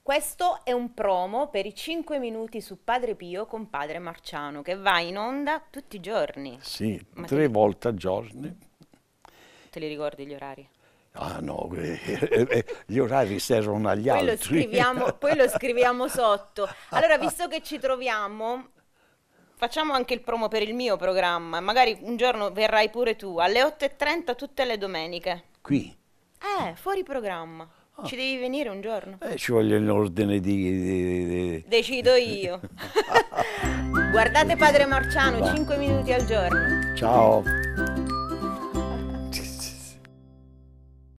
Questo è un promo per i 5 minuti su Padre Pio con Padre Marciano, che va in onda tutti i giorni. Sì, Ma 3 volte al giorno. te li ricordi gli orari? Ah no, gli orari servono agli altri. Poi lo scriviamo sotto. Allora, visto che ci troviamo, facciamo anche il promo per il mio programma. Magari un giorno verrai pure tu, alle 8:30 tutte le domeniche. Qui Fuori programma. Ci devi venire un giorno. ci voglio l'ordine Decido io. Guardate Padre Marciano, 5 minuti al giorno. Ciao.